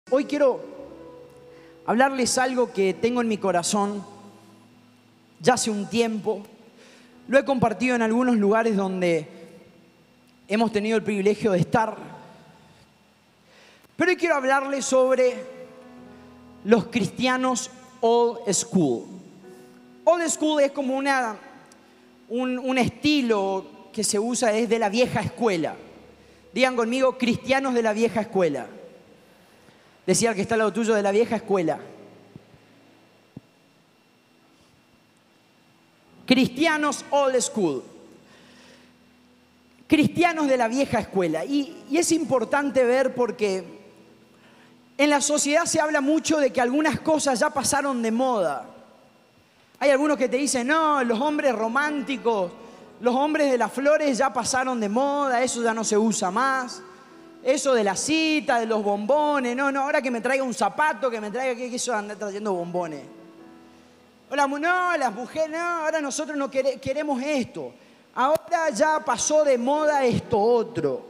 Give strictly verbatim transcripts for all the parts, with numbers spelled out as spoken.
Hoy quiero hablarles algo que tengo en mi corazón ya hace un tiempo. Lo he compartido en algunos lugares donde hemos tenido el privilegio de estar. Pero hoy quiero hablarles sobre los cristianos old school. Old school es como una, un, un estilo que se usa, es de la vieja escuela. Digan conmigo, cristianos de la vieja escuela. Decía el que está al lado tuyo, de la vieja escuela. Cristianos old school. Cristianos de la vieja escuela. Y, y es importante ver porque en la sociedad se habla mucho de que algunas cosas ya pasaron de moda. Hay algunos que te dicen, no, los hombres románticos, los hombres de las flores ya pasaron de moda, eso ya no se usa más. Eso de la cita, de los bombones, no, no, ahora que me traiga un zapato, que me traiga, ¿qué eso anda trayendo bombones? Hola, no, las mujeres, no, ahora nosotros no quere, queremos esto. Ahora ya pasó de moda esto otro.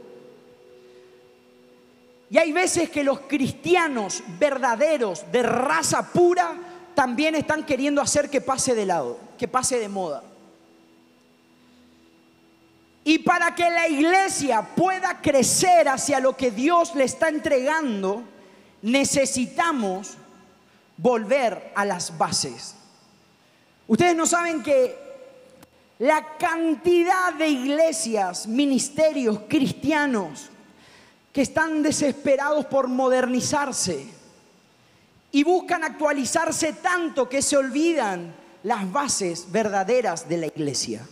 Y hay veces que los cristianos verdaderos, de raza pura, también están queriendo hacer que pase de lado, que pase de moda. Y para que la iglesia pueda crecer hacia lo que Dios le está entregando, necesitamos volver a las bases. Ustedes no saben que la cantidad de iglesias, ministerios cristianos que están desesperados por modernizarse y buscan actualizarse tanto que se olvidan las bases verdaderas de la iglesia.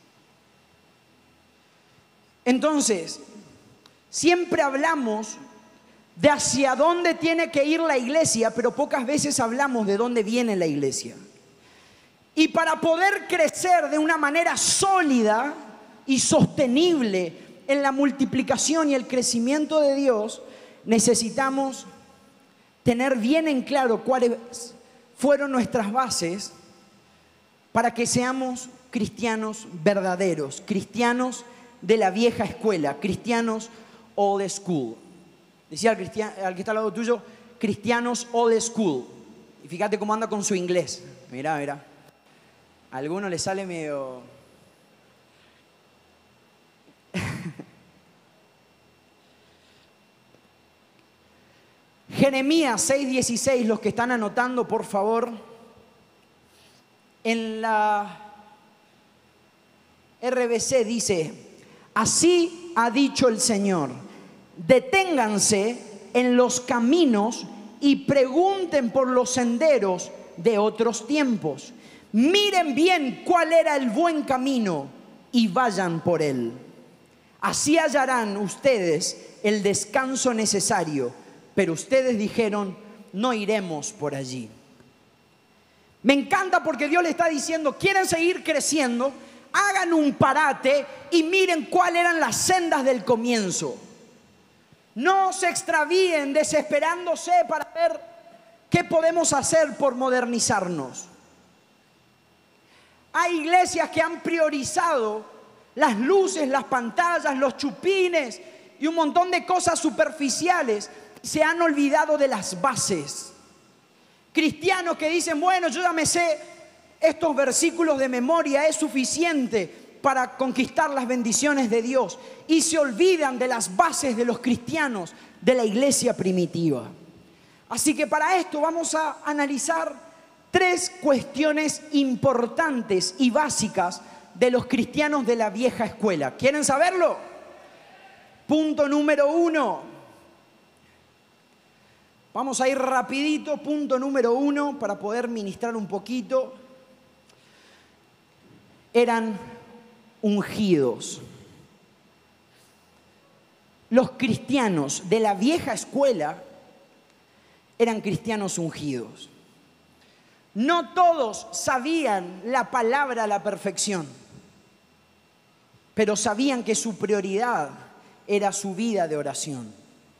Entonces, siempre hablamos de hacia dónde tiene que ir la iglesia, pero pocas veces hablamos de dónde viene la iglesia. Y para poder crecer de una manera sólida y sostenible en la multiplicación y el crecimiento de Dios, necesitamos tener bien en claro cuáles fueron nuestras bases para que seamos cristianos verdaderos, cristianos de la vieja escuela, cristianos old school. Decía al, cristiano, al que está al lado tuyo, cristianos old school. Y fíjate cómo anda con su inglés. Mirá, mirá. A alguno le sale medio... Jeremías seis dieciséis, los que están anotando, por favor. En la R B C dice: así ha dicho el Señor, deténganse en los caminos y pregunten por los senderos de otros tiempos. Miren bien cuál era el buen camino y vayan por él. Así hallarán ustedes el descanso necesario, pero ustedes dijeron, no iremos por allí. Me encanta porque Dios le está diciendo, ¿quieren seguir creciendo? Hagan un parate y miren cuáles eran las sendas del comienzo. No se extravíen desesperándose para ver qué podemos hacer por modernizarnos. Hay iglesias que han priorizado las luces, las pantallas, los chupines y un montón de cosas superficiales. Se han olvidado de las bases. Cristianos que dicen, bueno, yo ya me sé estos versículos de memoria, es suficiente para conquistar las bendiciones de Dios. Y se olvidan de las bases de los cristianos de la iglesia primitiva. Así que para esto vamos a analizar tres cuestiones importantes y básicas de los cristianos de la vieja escuela. ¿Quieren saberlo? Punto número uno. Vamos a ir rapidito. Punto número uno para poder ministrar un poquito. Eran ungidos. Los cristianos de la vieja escuela eran cristianos ungidos. No todos sabían la palabra a la perfección, pero sabían que su prioridad era su vida de oración.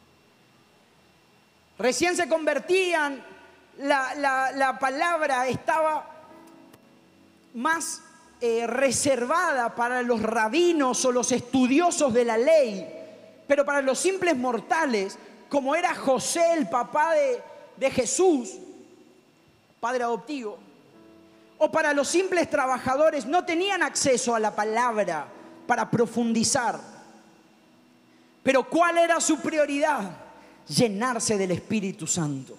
Recién se convertían, la, la, la palabra estaba más eh, reservada para los rabinos o los estudiosos de la ley, pero para los simples mortales como era José, el papá de, de Jesús, padre adoptivo, o para los simples trabajadores, no tenían acceso a la palabra para profundizar. Pero ¿cuál era su prioridad? Llenarse del Espíritu Santo.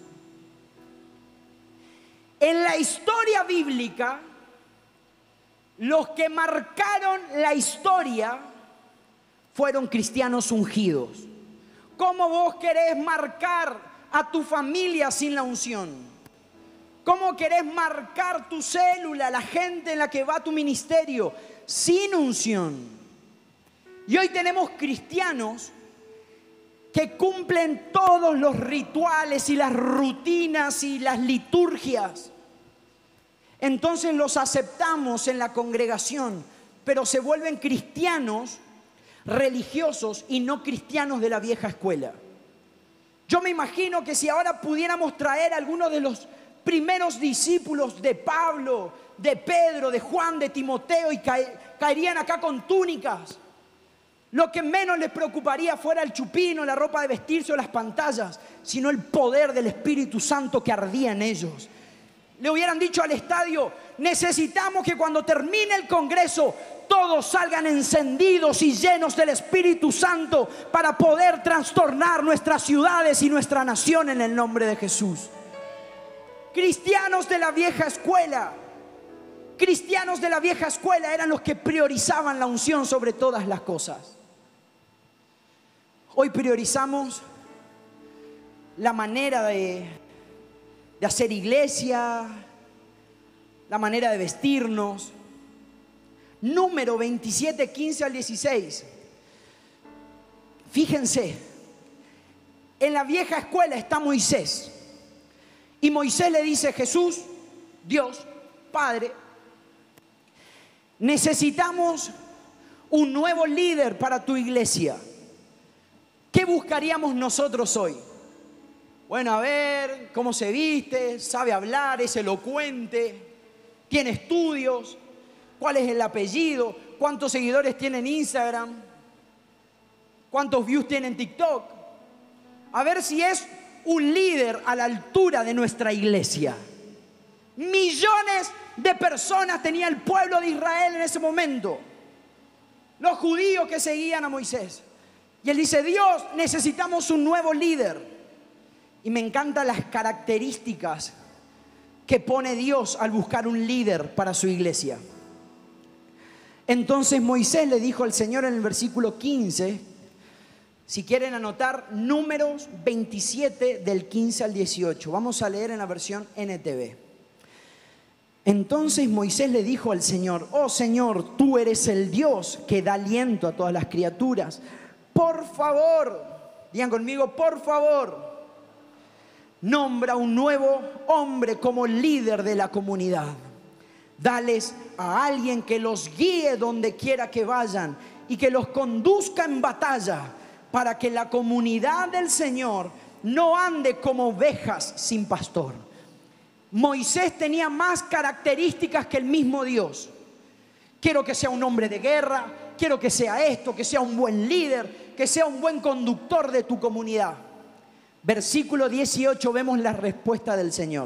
En la historia bíblica, los que marcaron la historia fueron cristianos ungidos. ¿Cómo vos querés marcar a tu familia sin la unción? ¿Cómo querés marcar tu célula, la gente en la que va tu ministerio, sin unción? Y hoy tenemos cristianos que cumplen todos los rituales y las rutinas y las liturgias. Entonces los aceptamos en la congregación, pero se vuelven cristianos religiosos y no cristianos de la vieja escuela. Yo me imagino que si ahora pudiéramos traer a algunos de los primeros discípulos de Pablo, de Pedro, de Juan, de Timoteo, y cae, caerían acá con túnicas. Lo que menos les preocuparía fuera el chupino, la ropa de vestirse o las pantallas, sino el poder del Espíritu Santo que ardía en ellos. Le hubieran dicho al estadio: necesitamos que cuando termine el congreso todos salgan encendidos y llenos del Espíritu Santo para poder trastornar nuestras ciudades y nuestra nación en el nombre de Jesús. Cristianos de la vieja escuela, cristianos de la vieja escuela eran los que priorizaban la unción sobre todas las cosas. Hoy priorizamos la manera de, de hacer iglesia, la manera de vestirnos. Número veintisiete, quince al dieciséis. Fíjense, en la vieja escuela está Moisés. Y Moisés le dice: Jesús, Dios, Padre, necesitamos un nuevo líder para tu iglesia. ¿Qué buscaríamos nosotros hoy? Bueno, a ver cómo se viste, sabe hablar, es elocuente, tiene estudios, cuál es el apellido, cuántos seguidores tiene en Instagram, cuántos views tiene en TikTok. A ver si es un líder a la altura de nuestra iglesia. Millones de personas tenía el pueblo de Israel en ese momento, los judíos que seguían a Moisés. Y él dice: Dios, necesitamos un nuevo líder. Y me encantan las características que pone Dios al buscar un líder para su iglesia. Entonces Moisés le dijo al Señor en el versículo quince, si quieren anotar, Números veintisiete del quince al dieciocho. Vamos a leer en la versión N T V. Entonces Moisés le dijo al Señor: oh Señor, tú eres el Dios que da aliento a todas las criaturas. Por favor, digan conmigo, por favor, nombra un nuevo hombre como líder de la comunidad. Dales a alguien que los guíe donde quiera que vayan y que los conduzca en batalla, para que la comunidad del Señor no ande como ovejas sin pastor. Moisés tenía más características que el mismo Dios. Quiero que sea un hombre de guerra, quiero que sea esto, que sea un buen líder, que sea un buen conductor de tu comunidad. Versículo dieciocho, vemos la respuesta del Señor.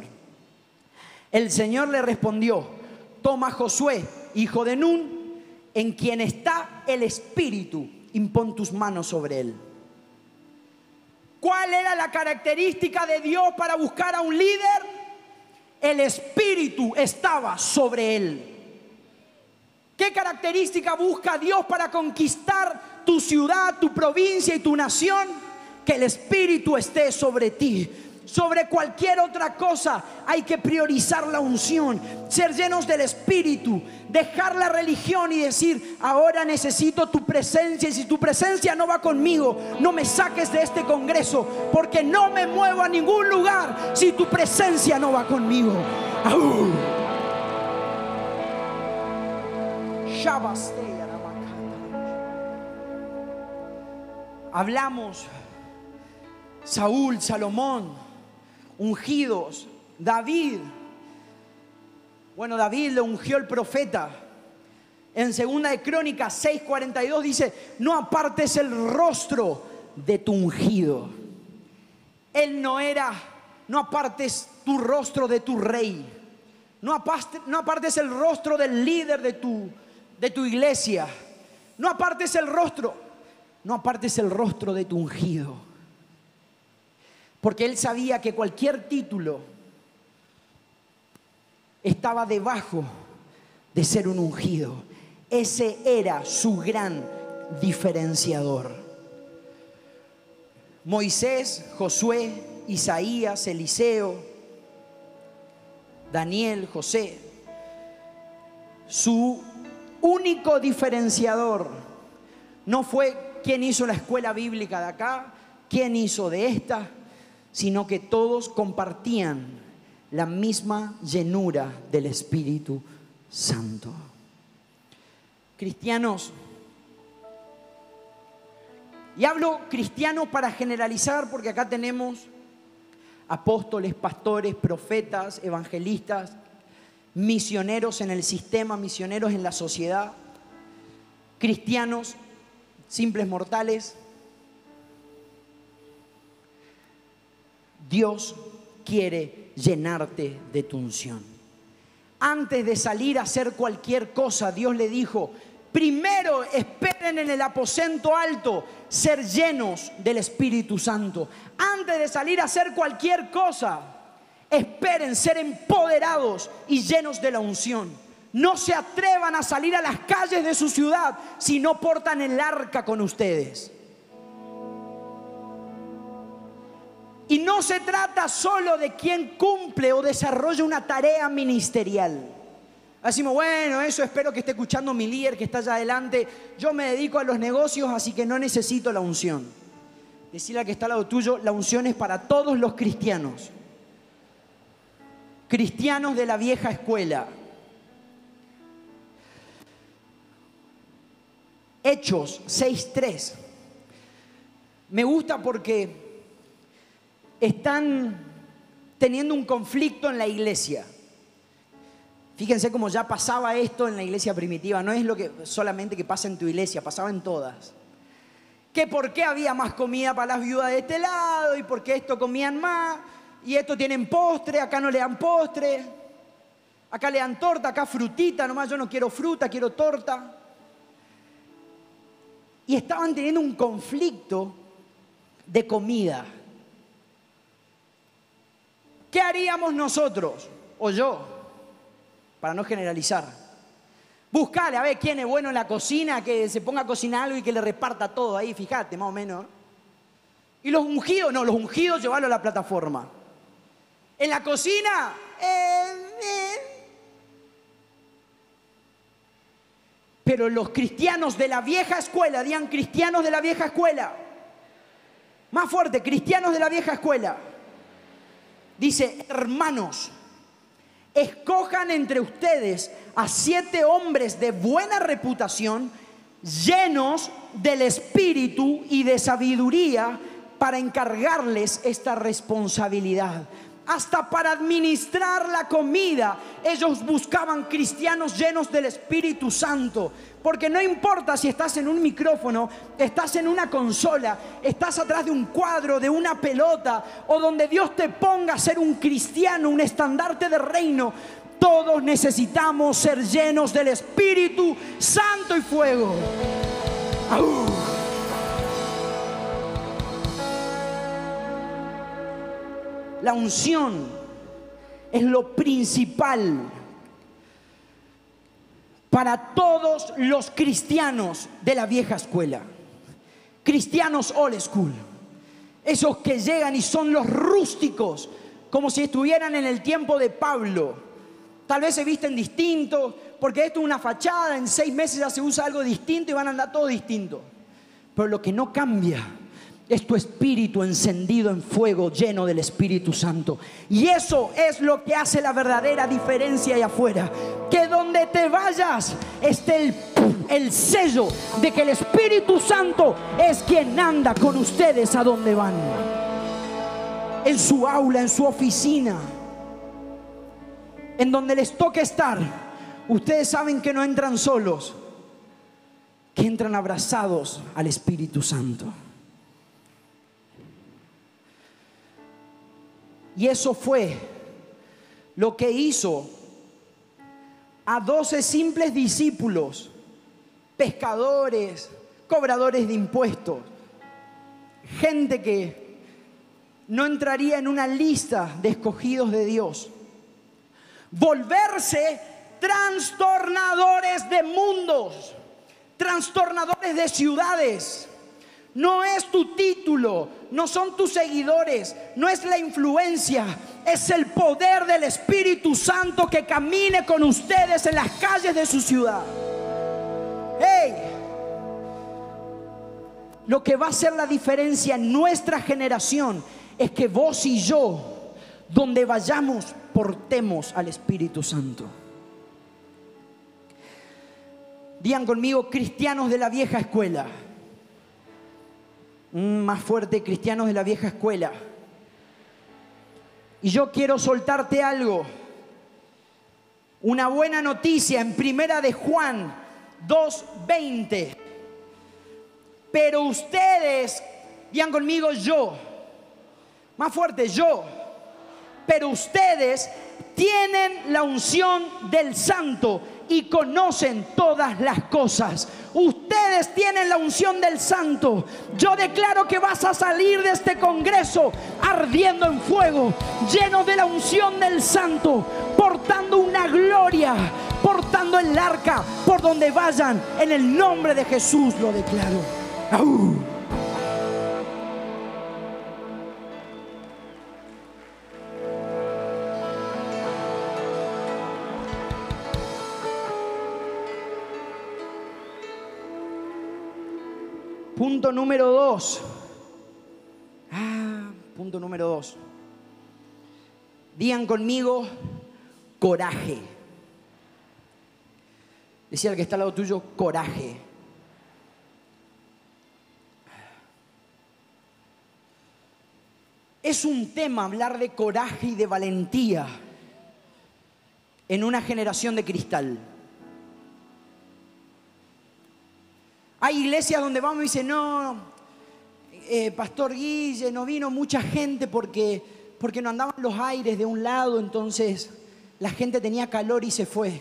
El Señor le respondió: toma a Josué, hijo de Nun, en quien está el Espíritu, impón tus manos sobre él. ¿Cuál era la característica de Dios para buscar a un líder? El Espíritu estaba sobre él. ¿Qué característica busca Dios para conquistar tu ciudad, tu provincia y tu nación? Que el Espíritu esté sobre ti. Sobre cualquier otra cosa hay que priorizar la unción, ser llenos del Espíritu, dejar la religión y decir: ahora necesito tu presencia, y si tu presencia no va conmigo, no me saques de este congreso, porque no me muevo a ningún lugar si tu presencia no va conmigo. ¡Au! Hablamos Saúl, Salomón, ungidos, David. Bueno, David le ungió el profeta. En segunda de Crónicas seis cuarenta y dos dice: no apartes el rostro de tu ungido. Él no era, no apartes tu rostro de tu rey. No apartes, no apartes el rostro del líder de tu, de tu iglesia. No apartes el rostro, no apartes el rostro de tu ungido. Porque él sabía que cualquier título estaba debajo de ser un ungido. Ese era su gran diferenciador. Moisés, Josué, Isaías, Eliseo, Daniel, José, su único diferenciador no fue quién hizo la escuela bíblica de acá, quién hizo de esta, sino que todos compartían la misma llenura del Espíritu Santo. Cristianos, y hablo cristianos para generalizar, porque acá tenemos apóstoles, pastores, profetas, evangelistas, misioneros en el sistema, misioneros en la sociedad, cristianos, simples mortales. Dios quiere llenarte de tu unción. Antes de salir a hacer cualquier cosa, Dios le dijo: primero esperen en el aposento alto ser llenos del Espíritu Santo. Antes de salir a hacer cualquier cosa, esperen ser empoderados y llenos de la unción. No se atrevan a salir a las calles de su ciudad si no portan el arca con ustedes. Y no se trata solo de quien cumple o desarrolla una tarea ministerial. Decimos, bueno, eso espero que esté escuchando mi líder que está allá adelante. Yo me dedico a los negocios, así que no necesito la unción. Decirle al que está al lado tuyo, la unción es para todos los cristianos. Cristianos de la vieja escuela. Hechos seis tres. Me gusta porque están teniendo un conflicto en la iglesia. Fíjense cómo ya pasaba esto en la iglesia primitiva. No es lo que solamente que pasa en tu iglesia, pasaba en todas. Que por qué había más comida para las viudas de este lado, y por qué esto comían más, y esto tienen postre, acá no le dan postre, acá le dan torta, acá frutita, nomás yo no quiero fruta, quiero torta. Y estaban teniendo un conflicto de comida. ¿Qué haríamos nosotros? O yo, para no generalizar. Buscale a ver quién es bueno en la cocina, que se ponga a cocinar algo y que le reparta todo ahí, fíjate, más o menos. Y los ungidos, no, los ungidos llevarlo a la plataforma. En la cocina, eh, eh. Pero los cristianos de la vieja escuela, digan cristianos de la vieja escuela. Más fuerte, cristianos de la vieja escuela. Dice, hermanos, escojan entre ustedes a siete hombres de buena reputación, llenos del espíritu y de sabiduría, para encargarles esta responsabilidad. Hasta para administrar la comida, ellos buscaban cristianos llenos del Espíritu Santo. Porque no importa si estás en un micrófono, estás en una consola, estás atrás de un cuadro, de una pelota, o donde Dios te ponga a ser un cristiano, un estandarte de reino. Todos necesitamos ser llenos del Espíritu Santo y fuego. ¡Au! La unción es lo principal para todos los cristianos de la vieja escuela. Cristianos old school. Esos que llegan y son los rústicos, como si estuvieran en el tiempo de Pablo. Tal vez se visten distinto, porque esto es una fachada, en seis meses ya se usa algo distinto y van a andar todo distinto. Pero lo que no cambia es tu espíritu encendido en fuego, lleno del Espíritu Santo. Y eso es lo que hace la verdadera diferencia allá afuera. Que donde te vayas esté el, el sello de que el Espíritu Santo es quien anda con ustedes a donde van. En su aula, en su oficina, en donde les toque estar. Ustedes saben que no entran solos, que entran abrazados al Espíritu Santo. Y eso fue lo que hizo a doce simples discípulos, pescadores, cobradores de impuestos, gente que no entraría en una lista de escogidos de Dios, volverse trastornadores de mundos, trastornadores de ciudades. No es tu título, no son tus seguidores, no es la influencia, es el poder del Espíritu Santo que camine con ustedes en las calles de su ciudad. ¡Hey! Lo que va a hacer la diferencia en nuestra generación es que vos y yo, donde vayamos, portemos al Espíritu Santo. Digan conmigo, cristianos de la vieja escuela. Más fuerte, cristianos de la vieja escuela. Y yo quiero soltarte algo. Una buena noticia en Primera de Juan dos veinte. Pero ustedes, digan conmigo, yo. Más fuerte, yo. Pero ustedes tienen la unción del Santo y conocen todas las cosas. Ustedes tienen la unción del Santo. Yo declaro que vas a salir de este congreso ardiendo en fuego, lleno de la unción del Santo, portando una gloria, portando el arca por donde vayan. En el nombre de Jesús lo declaro. ¡Au! Punto número dos. Ah, punto número dos. Digan conmigo, coraje. Decía el que está al lado tuyo, coraje. Es un tema hablar de coraje y de valentía en una generación de cristal. Hay iglesias donde vamos y dicen, no, eh, Pastor Guille, no vino mucha gente porque, porque no andaban los aires de un lado, entonces la gente tenía calor y se fue.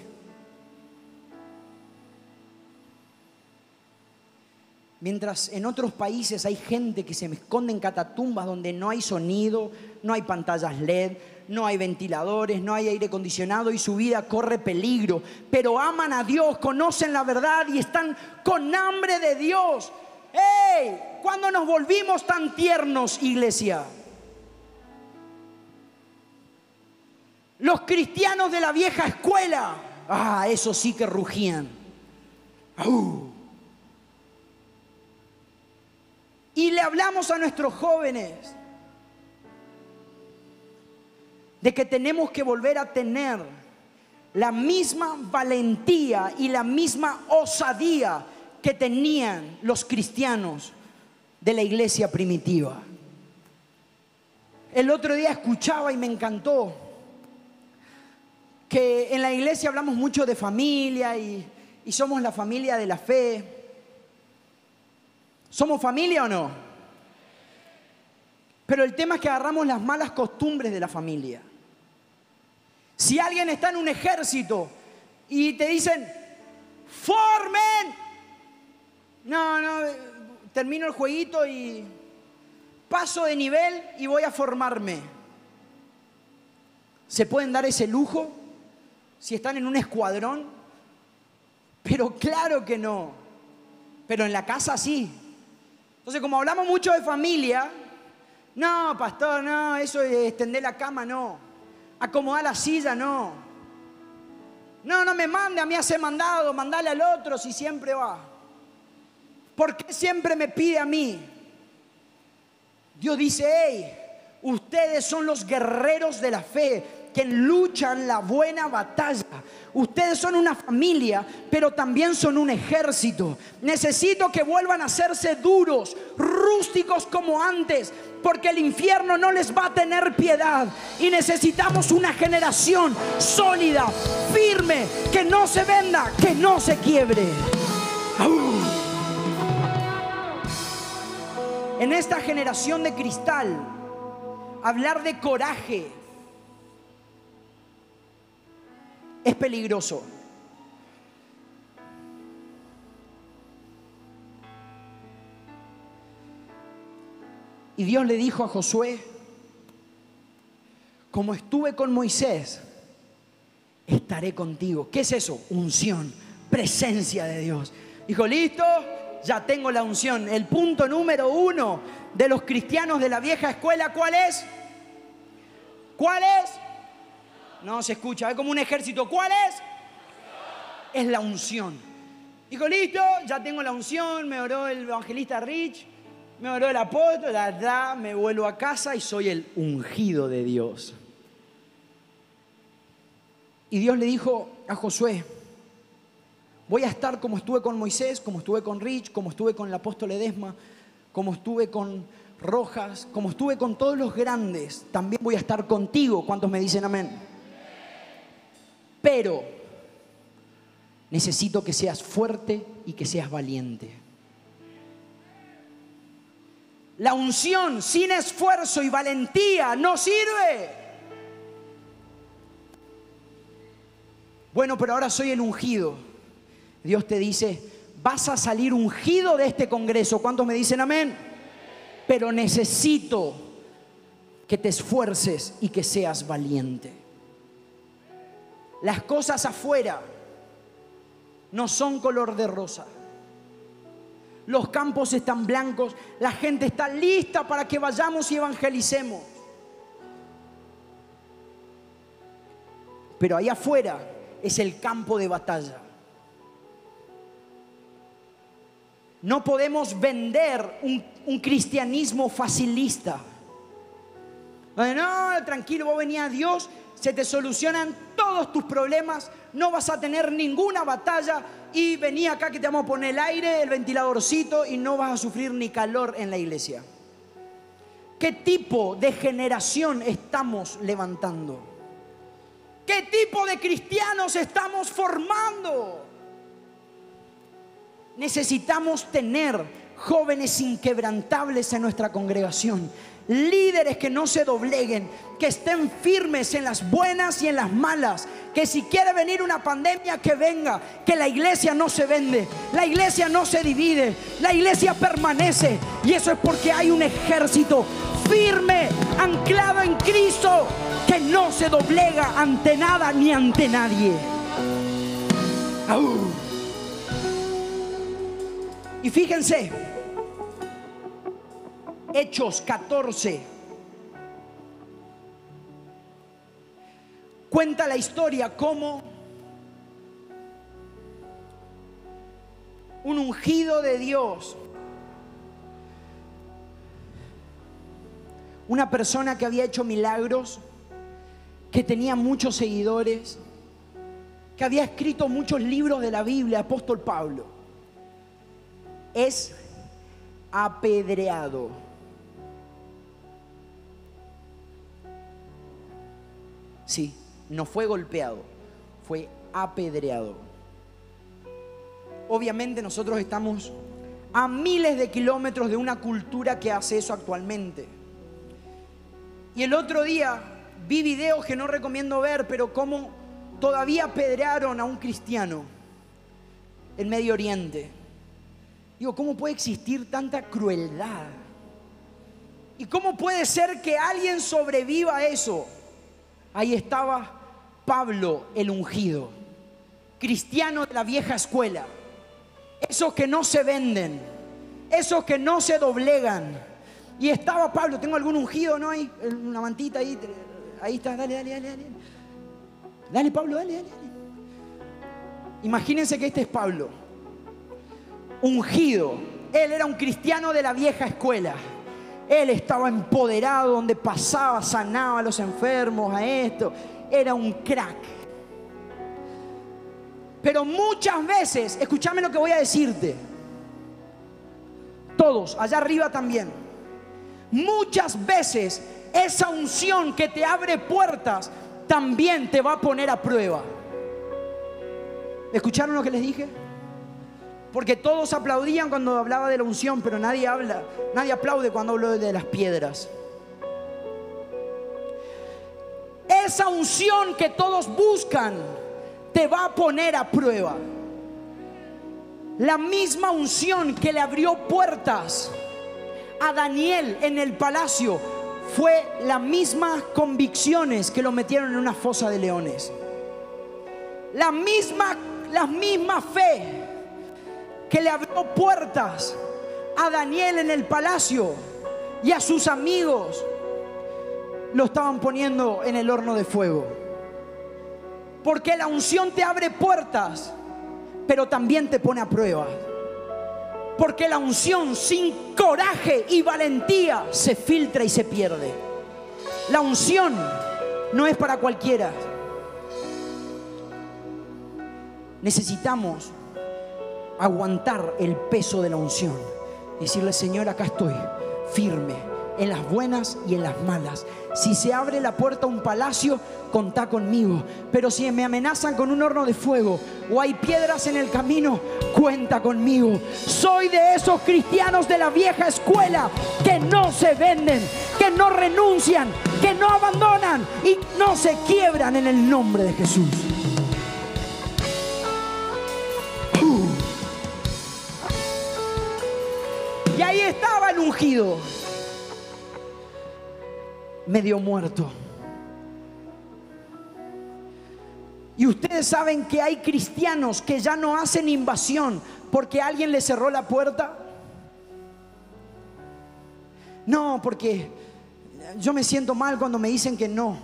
Mientras en otros países hay gente que se esconde en catatumbas donde no hay sonido, no hay pantallas L E D, no hay ventiladores, no hay aire acondicionado y su vida corre peligro. Pero aman a Dios, conocen la verdad y están con hambre de Dios. ¡Hey! ¿Cuándo nos volvimos tan tiernos, iglesia? Los cristianos de la vieja escuela, ah, eso sí que rugían. ¡Uh! Y le hablamos a nuestros jóvenes de que tenemos que volver a tener la misma valentía y la misma osadía que tenían los cristianos de la iglesia primitiva. El otro día escuchaba y me encantó que en la iglesia hablamos mucho de familia y, y somos la familia de la fe. ¿Somos familia o no? Pero el tema es que agarramos las malas costumbres de la familia. Si alguien está en un ejército y te dicen, ¡formen! No, no, termino el jueguito y paso de nivel y voy a formarme. ¿Se pueden dar ese lujo si están en un escuadrón? Pero claro que no. Pero en la casa sí. Entonces, como hablamos mucho de familia, no, pastor, no, eso de extender la cama, no. Acomodar la silla, no. No, no me mande a mí a hacer mandado, mandale al otro si siempre va. ¿Por qué siempre me pide a mí? Dios dice, hey, ustedes son los guerreros de la fe, que luchan la buena batalla. Ustedes son una familia, pero también son un ejército. Necesito que vuelvan a hacerse duros, rústicos como antes, porque el infierno no les va a tener piedad. Y necesitamos una generación sólida, firme, que no se venda, que no se quiebre. ¡Au! En esta generación de cristal hablar de coraje es peligroso. Y Dios le dijo a Josué: como estuve con Moisés, estaré contigo. ¿Qué es eso? Unción, presencia de Dios. Dijo: listo, ya tengo la unción. El punto número uno de los cristianos de la vieja escuela, ¿cuál es? ¿Cuál es? No se escucha, es como un ejército. ¿Cuál es? Es la unción. Dijo: listo, ya tengo la unción. Me oró el evangelista Rich, me oró el apóstol, la verdad, me vuelvo a casa y soy el ungido de Dios. Y Dios le dijo a Josué: voy a estar como estuve con Moisés, como estuve con Rich, como estuve con el apóstol Edesma, como estuve con Rojas, como estuve con todos los grandes, también voy a estar contigo. ¿Cuántos me dicen amén? Pero necesito que seas fuerte y que seas valiente. La unción sin esfuerzo y valentía no sirve. Bueno, pero ahora soy el ungido. Dios te dice: vas a salir ungido de este congreso. ¿Cuántos me dicen amén? Pero necesito que te esfuerces y que seas valiente. Las cosas afuera no son color de rosa. Los campos están blancos. La gente está lista para que vayamos y evangelicemos. Pero allá afuera es el campo de batalla. No podemos vender un, un cristianismo facilista. Donde no, tranquilo, vos venís a Dios, se te solucionan todos tus problemas, no vas a tener ninguna batalla y vení acá que te vamos a poner el aire, el ventiladorcito y no vas a sufrir ni calor en la iglesia. ¿Qué tipo de generación estamos levantando? ¿Qué tipo de cristianos estamos formando? Necesitamos tener jóvenes inquebrantables en nuestra congregación, líderes que no se dobleguen, que estén firmes en las buenas y en las malas, que si quiere venir una pandemia, que venga, que la iglesia no se vende, la iglesia no se divide, la iglesia permanece, y eso es porque hay un ejército firme, anclado en Cristo, que no se doblega ante nada ni ante nadie. ¡Au! Y fíjense, Hechos catorce cuenta la historia cómo un ungido de Dios, una persona que había hecho milagros, que tenía muchos seguidores, que había escrito muchos libros de la Biblia, apóstol Pablo, es apedreado. Sí, no fue golpeado, fue apedreado. Obviamente nosotros estamos a miles de kilómetros de una cultura que hace eso actualmente. Y el otro día vi videos que no recomiendo ver, pero cómo todavía apedrearon a un cristiano en Medio Oriente. Digo, ¿cómo puede existir tanta crueldad? ¿Y cómo puede ser que alguien sobreviva a eso? Ahí estaba Pablo el ungido, cristiano de la vieja escuela. Esos que no se venden, esos que no se doblegan. Y estaba Pablo. ¿Tengo algún ungido, no? Hay una mantita ahí. Ahí está, dale, dale, dale, dale. Dale, Pablo, dale, dale, dale. Imagínense que este es Pablo, ungido. Él era un cristiano de la vieja escuela. Él estaba empoderado, donde pasaba, sanaba a los enfermos, a esto. Era un crack. Pero muchas veces, escúchame lo que voy a decirte, todos, allá arriba también, muchas veces esa unción que te abre puertas también te va a poner a prueba. ¿Escucharon lo que les dije? Porque todos aplaudían cuando hablaba de la unción, pero nadie habla, nadie aplaude cuando hablo de las piedras. esa unción que todos buscan te va a poner a prueba. La misma unción que le abrió puertas a Daniel en el palacio fue las mismas convicciones que lo metieron en una fosa de leones. La misma, la misma fe que le abrió puertas a Daniel en el palacio y a sus amigos, lo estaban poniendo en el horno de fuego. Porque la unción te abre puertas, pero también te pone a prueba. Porque la unción sin coraje y valentía se filtra y se pierde. La unción no es para cualquiera. Necesitamos aguantar el peso de la unción. Decirle: Señor, acá estoy, firme, en las buenas y en las malas. Si se abre la puerta a un palacio, contá conmigo. Pero si me amenazan con un horno de fuego o hay piedras en el camino, cuenta conmigo. Soy de esos cristianos de la vieja escuela que no se venden, que no renuncian, que no abandonan y no se quiebran en el nombre de Jesús. Uh. Y ahí estaba el ungido, medio muerto. Y ustedes saben que hay cristianos que ya no hacen invasión porque alguien les cerró la puerta. No, porque yo me siento mal cuando me dicen que no.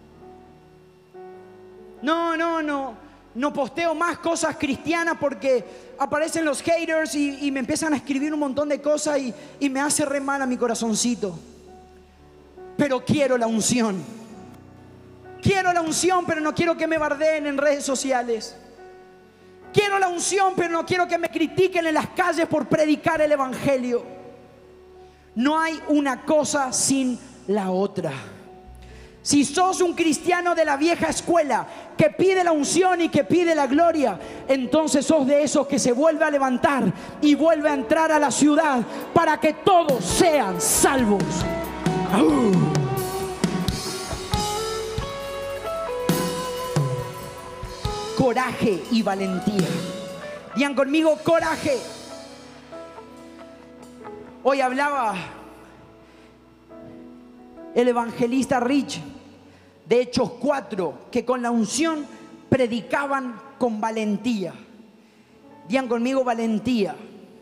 No, no, no. No posteo más cosas cristianas porque aparecen los haters y, y me empiezan a escribir un montón de cosas y, y me hace re mal a mi corazoncito. Pero quiero la unción. Quiero la unción, pero no quiero que me bardeen en redes sociales. Quiero la unción, pero no quiero que me critiquen en las calles por predicar el evangelio. No hay una cosa sin la otra. Si sos un cristiano de la vieja escuela que pide la unción y que pide la gloria, entonces sos de esos que se vuelve a levantar y vuelve a entrar a la ciudad para que todos sean salvos. Uh. Coraje y valentía. Digan conmigo: coraje. Hoy hablaba el evangelista Rich de Hechos cuatro, que con la unción predicaban con valentía. Digan conmigo: valentía.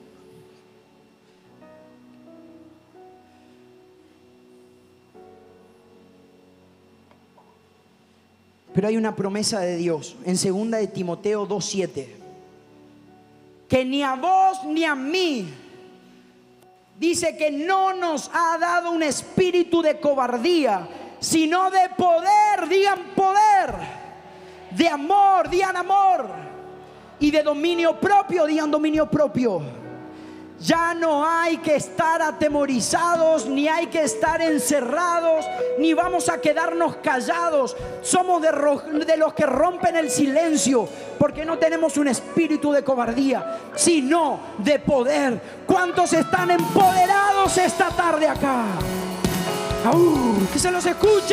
Pero hay una promesa de Dios en segunda de Timoteo dos siete, que ni a vos ni a mí, dice que no nos ha dado un espíritu de cobardía, sino de poder. Digan poder. De amor, digan amor. Y de dominio propio, digan dominio propio. Ya no hay que estar atemorizados, ni hay que estar encerrados, ni vamos a quedarnos callados. Somos de, de los que rompen el silencio, porque no tenemos un espíritu de cobardía, sino de poder. ¿Cuántos están empoderados esta tarde acá? ¡Uh! ¡Que se los escuche!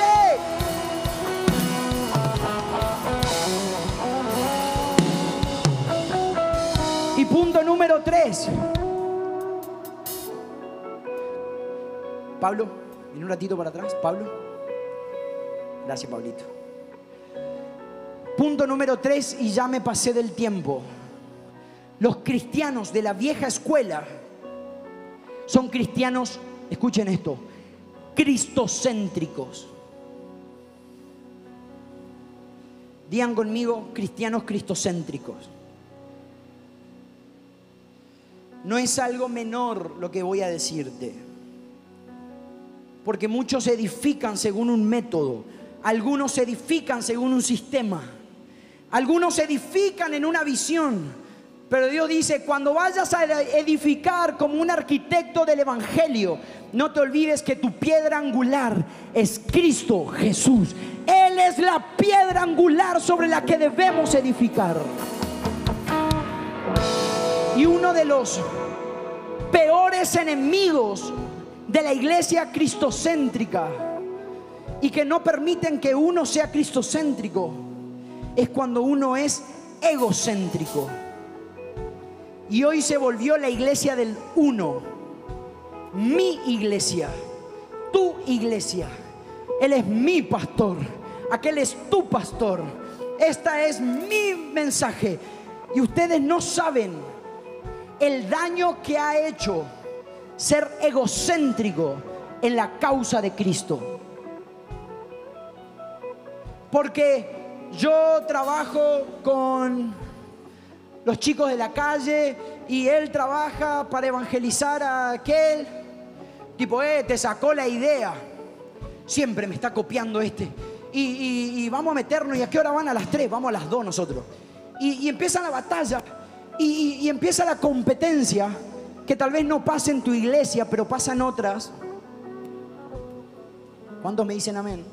Y punto número tres. Pablo, ven un ratito para atrás. Pablo. Gracias, Pablito. Punto número tres, y ya me pasé del tiempo. Los cristianos de la vieja escuela son cristianos, escuchen esto, cristocéntricos. Digan conmigo: cristianos cristocéntricos. No es algo menor lo que voy a decirte, porque muchos edifican según un método, algunos edifican según un sistema, algunos edifican en una visión. Pero Dios dice: cuando vayas a edificar como un arquitecto del evangelio, no te olvides que tu piedra angular es Cristo Jesús. Él es la piedra angular sobre la que debemos edificar. Y uno de los peores enemigos de la iglesia cristocéntrica y que no permiten que uno sea cristocéntrico es cuando uno es egocéntrico. Y hoy se volvió la iglesia del uno. Mi iglesia, tu iglesia. Él es mi pastor, aquel es tu pastor. Esta es mi mensaje. Y ustedes no saben el daño que ha hecho ser egocéntrico en la causa de Cristo. Porque yo trabajo con los chicos de la calle y él trabaja para evangelizar a aquel. Tipo, eh, te sacó la idea. Siempre me está copiando este. Y, y, y vamos a meternos. ¿Y a qué hora van? A las tres. Vamos a las dos nosotros. Y, y empieza la batalla. Y, y, y empieza la competencia. Que tal vez no pase en tu iglesia, pero pasa en otras. ¿Cuántos me dicen amén?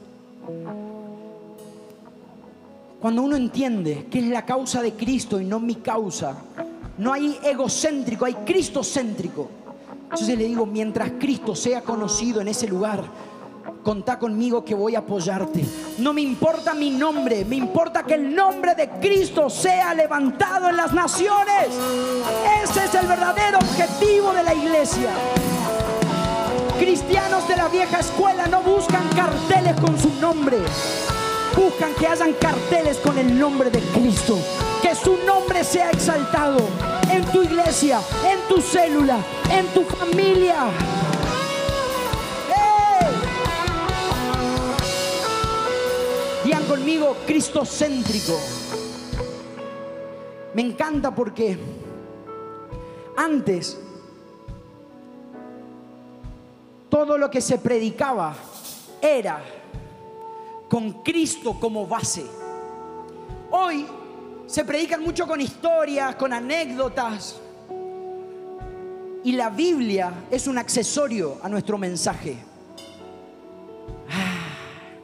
Cuando uno entiende que es la causa de Cristo y no mi causa, no hay egocéntrico, hay cristocéntrico. Entonces le digo, mientras Cristo sea conocido en ese lugar, contá conmigo que voy a apoyarte. No me importa mi nombre, me importa que el nombre de Cristo sea levantado en las naciones. Ese es el verdadero objetivo de la iglesia. Cristianos de la vieja escuela no buscan carteles con su nombre. Buscan que hayan carteles con el nombre de Cristo. Que su nombre sea exaltado en tu iglesia, en tu célula, en tu familia. ¡Hey! Digan conmigo, cristocéntrico. Me encanta porque antes todo lo que se predicaba era con Cristo como base. Hoy se predican mucho con historias, con anécdotas. Y la Biblia es un accesorio a nuestro mensaje. Ah.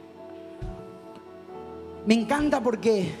Me encanta porque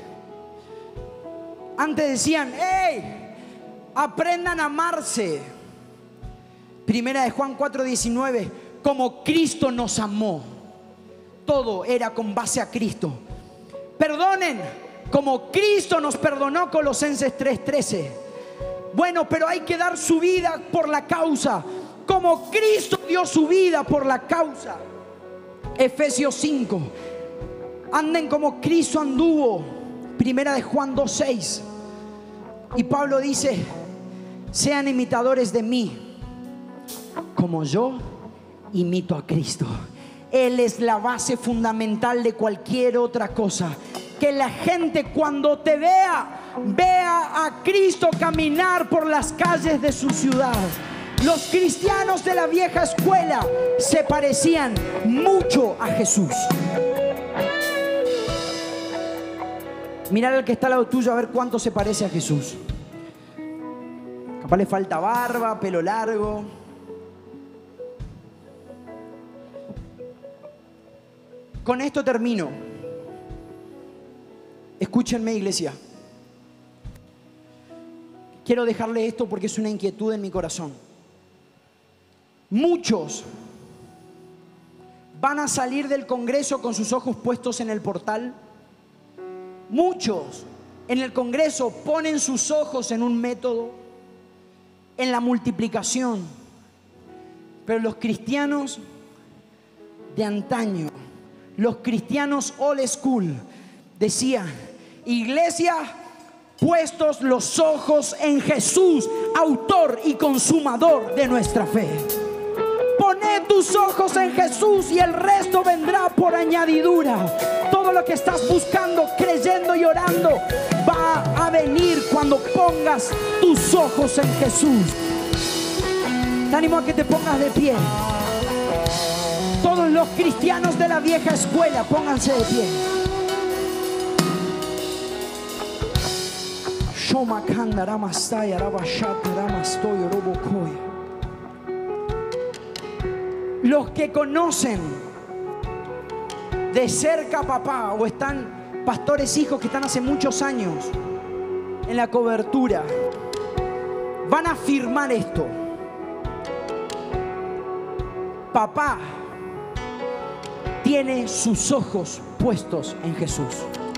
antes decían, ¡hey! Aprendan a amarse. Primera de Juan cuatro diecinueve, como Cristo nos amó. Todo era con base a Cristo. Perdonen como Cristo nos perdonó, Colosenses tres trece. Bueno, pero hay que dar su vida por la causa, como Cristo dio su vida por la causa. Efesios cinco. Anden como Cristo anduvo. Primera de Juan dos seis. Y Pablo dice, sean imitadores de mí, como yo imito a Cristo. Él es la base fundamental de cualquier otra cosa. Que la gente cuando te vea, vea a Cristo caminar por las calles de su ciudad. Los cristianos de la vieja escuela se parecían mucho a Jesús. Mirar al que está al lado tuyo a ver cuánto se parece a Jesús. Capaz le falta barba, pelo largo. Con esto termino. Escúchenme, iglesia. Quiero dejarle esto porque es una inquietud en mi corazón. Muchos van a salir del Congreso con sus ojos puestos en el portal. Muchos en el Congreso ponen sus ojos en un método, en la multiplicación. Pero los cristianos de antaño, los cristianos old school, decían, iglesia, puestos los ojos en Jesús, autor y consumador de nuestra fe. Poned tus ojos en Jesús y el resto vendrá por añadidura. Todo lo que estás buscando, creyendo y orando va a venir cuando pongas tus ojos en Jesús. Te animo a que te pongas de pie. Todos los cristianos de la vieja escuela, pónganse de pie. Los que conocen de cerca papá o están pastores hijos que están hace muchos años en la cobertura van a afirmar esto. Papá tiene sus ojos puestos en Jesús.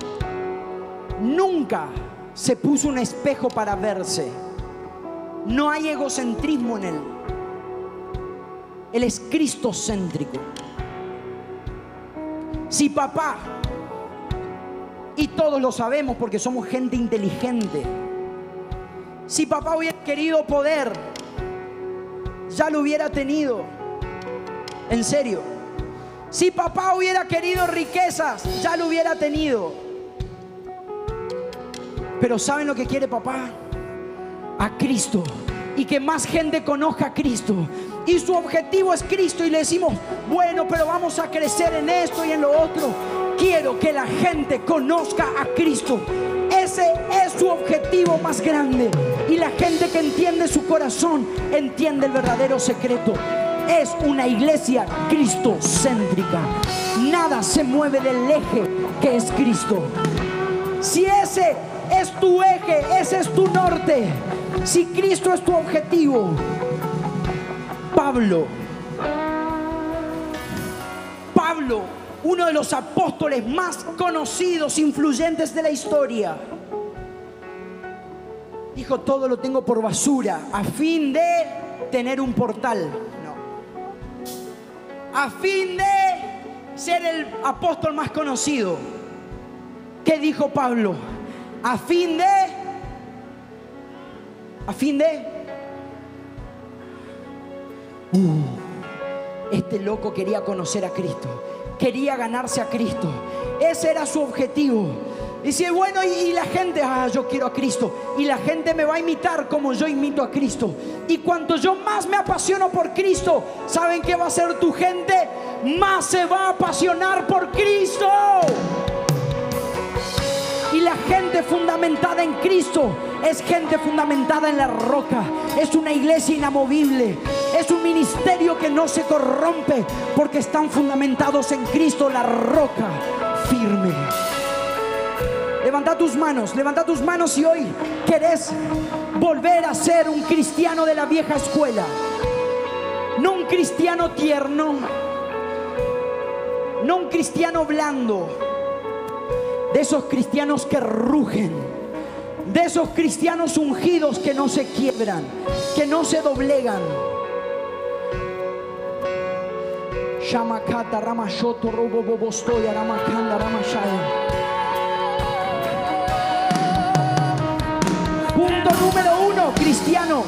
Nunca se puso un espejo para verse. No hay egocentrismo en él. Él es cristocéntrico. Si papá, y todos lo sabemos porque somos gente inteligente, si papá hubiera querido poder, ya lo hubiera tenido. En serio. Si papá hubiera querido riquezas, ya lo hubiera tenido. Pero ¿saben lo que quiere papá? A Cristo. Y que más gente conozca a Cristo. Y su objetivo es Cristo. Y le decimos, bueno, pero vamos a crecer en esto y en lo otro. Quiero que la gente conozca a Cristo. Ese es su objetivo más grande. Y la gente que entiende su corazón entiende el verdadero secreto. Es una iglesia cristocéntrica. Nada se mueve del eje que es Cristo. Si ese es tu eje, ese es tu norte, si Cristo es tu objetivo, Pablo, Pablo, uno de los apóstoles más conocidos, influyentes de la historia, dijo: todo lo tengo por basura a fin de tener un portal. A fin de ser el apóstol más conocido. ¿Qué dijo Pablo? A fin de... A fin de... Uh, este loco quería conocer a Cristo. Quería ganarse a Cristo. Ese era su objetivo. Dice, bueno, y, y la gente, ah, yo quiero a Cristo. Y la gente me va a imitar como yo imito a Cristo. Y cuanto yo más me apasiono por Cristo, ¿saben qué va a hacer tu gente? Más se va a apasionar por Cristo. Y la gente fundamentada en Cristo es gente fundamentada en la roca. Es una iglesia inamovible. Es un ministerio que no se corrompe porque están fundamentados en Cristo, la roca firme. Levanta tus manos, levanta tus manos si hoy querés volver a ser un cristiano de la vieja escuela. No un cristiano tierno, no un cristiano blando, de esos cristianos que rugen, de esos cristianos ungidos que no se quiebran, que no se doblegan. Shamakata Ramashoto Robobostoya Ramakanda Ramashaya. Punto número uno, cristianos: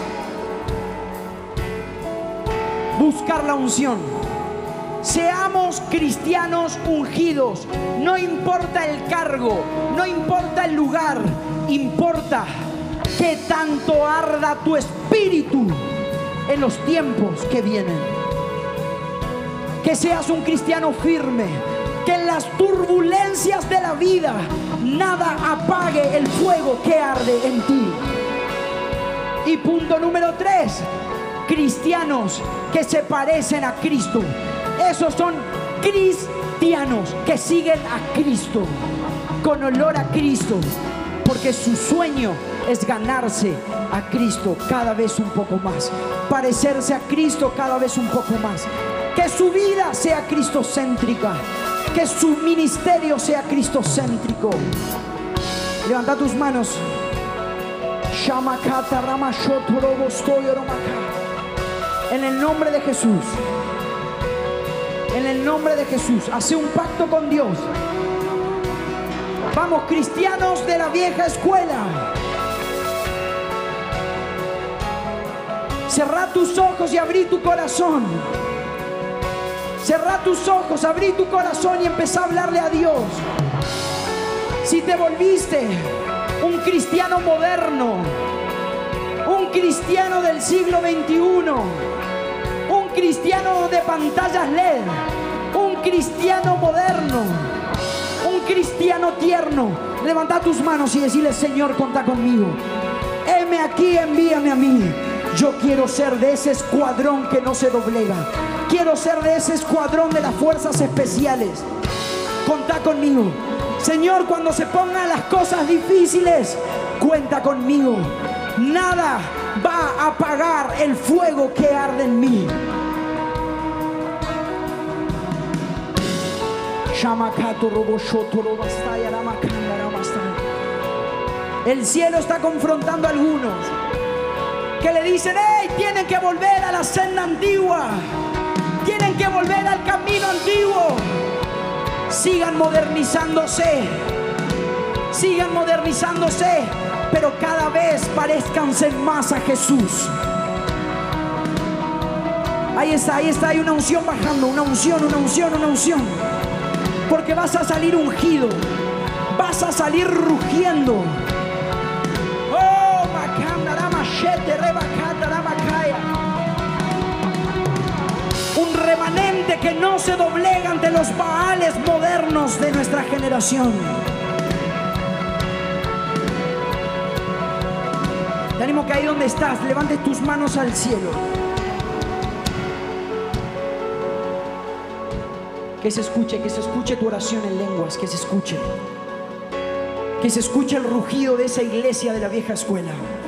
buscar la unción. Seamos cristianos ungidos. No importa el cargo, no importa el lugar, importa que tanto arda tu espíritu en los tiempos que vienen. Que seas un cristiano firme, que en las turbulencias de la vida nada apague el fuego que arde en ti. Y punto número tres, cristianos que se parecen a Cristo. Esos son cristianos que siguen a Cristo, con olor a Cristo, porque su sueño es ganarse a Cristo cada vez un poco más, parecerse a Cristo cada vez un poco más. Que su vida sea cristocéntrica, que su ministerio sea cristocéntrico. Levanta tus manos. En el nombre de Jesús. En el nombre de Jesús. Hace un pacto con Dios. Vamos, cristianos de la vieja escuela. Cerrá tus ojos y abrí tu corazón. Cerrá tus ojos, abrí tu corazón y empezá a hablarle a Dios. Si te volviste un cristiano moderno, un cristiano del siglo veintiuno, un cristiano de pantallas L E D, un cristiano moderno, un cristiano tierno, levanta tus manos y decirle: Señor, contá conmigo. Heme aquí, envíame a mí. Yo quiero ser de ese escuadrón que no se doblega. Quiero ser de ese escuadrón de las fuerzas especiales. Contá conmigo. Señor, cuando se pongan las cosas difíciles, cuenta conmigo. Nada va a apagar el fuego que arde en mí. El cielo está confrontando a algunos que le dicen: hey, tienen que volver a la senda antigua, tienen que volver al camino antiguo. Sigan modernizándose, sigan modernizándose, pero cada vez parezcanse más a Jesús. Ahí está, ahí está, hay una unción bajando, una unción, una unción, una unción. Porque vas a salir ungido, vas a salir rugiendo. Oh, un remanente que no se doblega ante los baales modernos de nuestra generación. Te animo que ahí donde estás, levantes tus manos al cielo. Que se escuche, que se escuche tu oración en lenguas, que se escuche. Que se escuche el rugido de esa iglesia de la vieja escuela.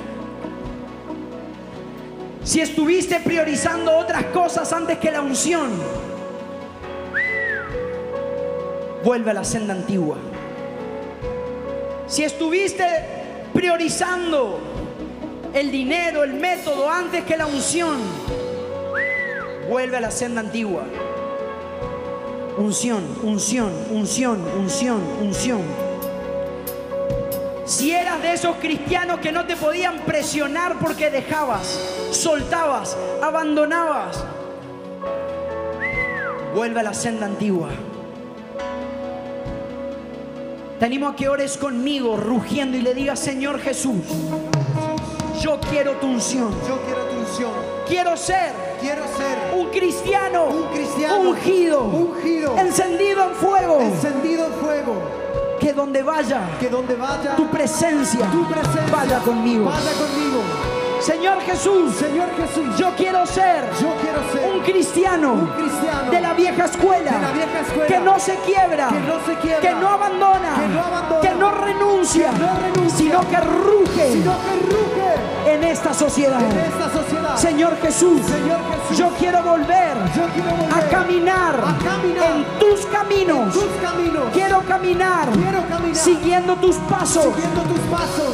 Si estuviste priorizando otras cosas antes que la unción, vuelve a la senda antigua. Si estuviste priorizando el dinero, el método antes que la unción, vuelve a la senda antigua. Unción, unción, unción, unción, unción. Si eras de esos cristianos que no te podían presionar porque dejabas, soltabas, abandonabas, vuelve a la senda antigua. Te animo a que ores conmigo, rugiendo, y le digas: Señor Jesús, yo quiero tu unción. Yo quiero tu unción. Quiero ser, quiero ser un cristiano, un cristiano ungido, ungido, encendido en fuego, encendido en fuego. Que donde vaya, que donde vaya tu presencia, tu presencia vaya conmigo. Vaya conmigo. Señor Jesús, Señor Jesús, yo quiero ser, yo quiero ser un, cristiano un cristiano de la vieja escuela, de la vieja escuela, que no se quiebra, que no, se quiebra, que no abandona, que no, abandona, que no renuncia, que no renuncia, sino que ruge, sino que ruge en esta sociedad. En esta sociedad. Señor Jesús, Señor Jesús, yo quiero volver, yo quiero volver a, caminar a caminar en tus caminos. En tus caminos. Quiero caminar, quiero caminar siguiendo tus pasos. Siguiendo tus pasos.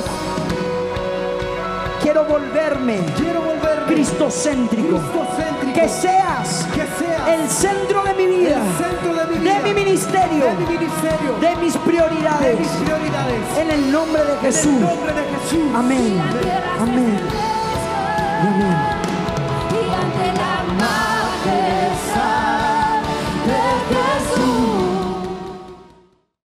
Quiero volverme, quiero volverme cristocéntrico. cristocéntrico. Que seas, que seas el centro de mi vida, el centro de mi, vida, de mi ministerio, de mi ministerio, de mis prioridades, de mis prioridades. En el nombre de Jesús. En el nombre de Jesús. Amén. Amén. Amén. Y ante la magia